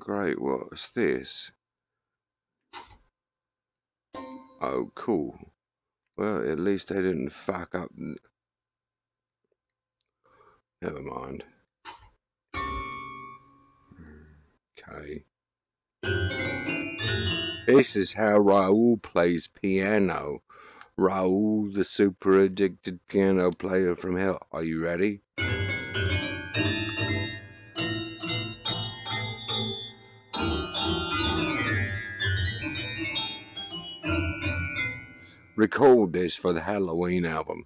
Great, what's this? Oh, cool. Well, at least they didn't fuck up. Never mind. Okay. This is how Raul plays piano. Raul, the super addicted piano player from hell. Are you ready? Record this for the Halloween album.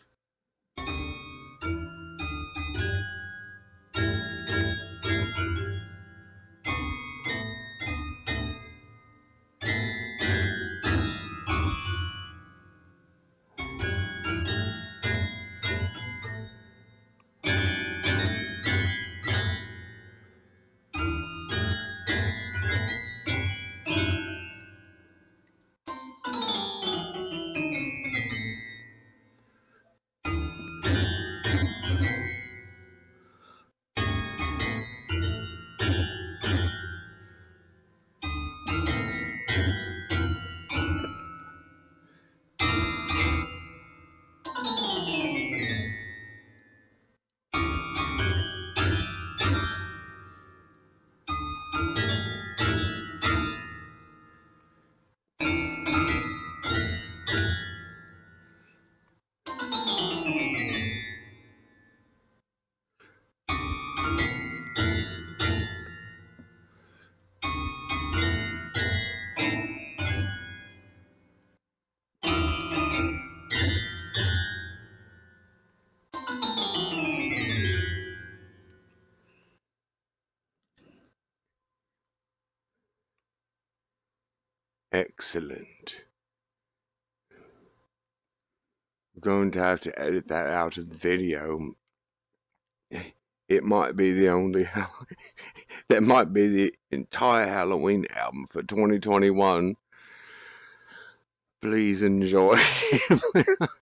Excellent. I'm going to have to edit that out of the video. It might be the only that might be the entire Halloween album for 2021. Please enjoy.